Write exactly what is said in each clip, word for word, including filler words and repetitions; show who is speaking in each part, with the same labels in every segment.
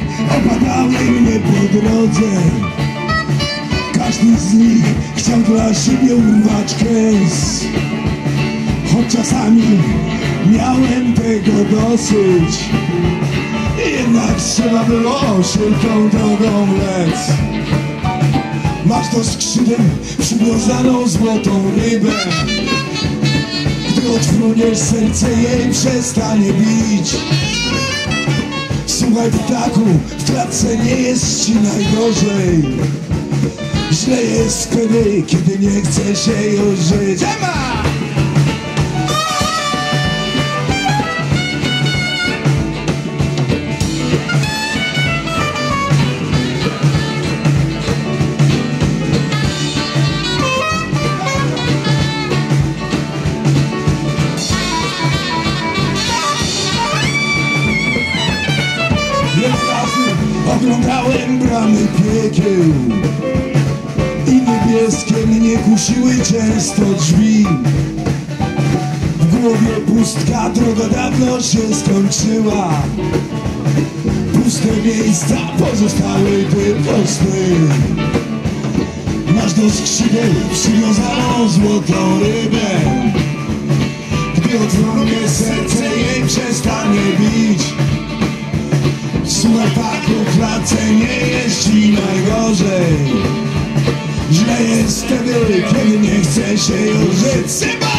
Speaker 1: opadały mnie po drodze. Każdy z nich chciał dla siebie urwać kęs, choć czasami miałem tego dosyć. Jednak trzeba było szybką drogą lec. Masz do skrzydeł przywiązaną złotą rybę. Gdy odfruniesz, serce jej przestanie bić. Słuchaj ptaku, w klatce nie jest ci najgorzej. Źle jest wtedy, kiedy nie chce się już żyć. Ema! Oglądałem bramy piekieł i niebieskie mnie kusiły często drzwi. W głowie pustka, droga dawno się skończyła. Puste miejsca pozostały tylko sny. Masz do skrzydeł przywiązaną złotą rybę. Gdy odwrócę, serce jej przestanie bić. Słuchaj paku, w klatce nie jest ci najgorzej. Źle jest wtedy, kiedy nie chce się już żyć. Syba!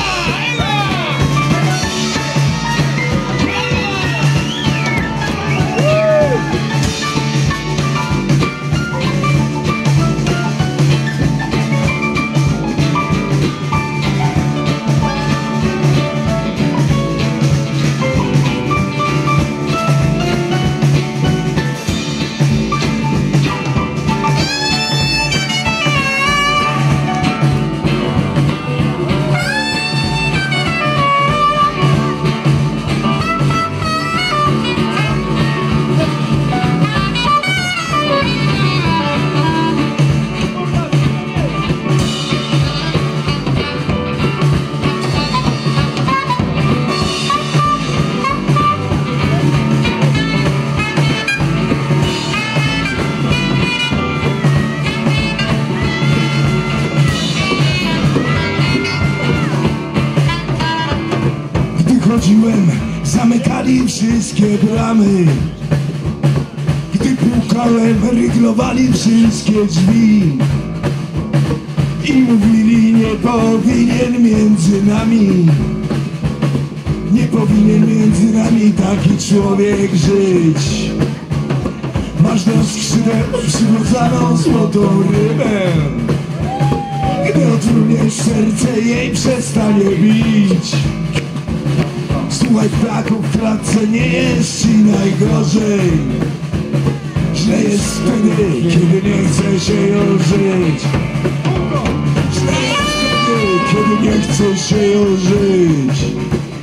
Speaker 1: Chodziłem, zamykali wszystkie bramy. Gdy pukałem, ryglowali wszystkie drzwi i mówili, nie powinien między nami, nie powinien między nami taki człowiek żyć. Masz do skrzydeł przywiązaną złotą rybę. Gdy odruniesz, serce jej przestanie bić. Słuchaj ptaku, w klatce nie jest ci najgorzej. Źle jest wtedy, kiedy nie chce się już żyć. Źle jest wtedy, kiedy nie chce się już żyć.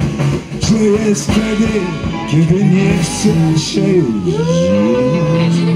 Speaker 1: Źle jest wtedy, kiedy nie chce się już żyć.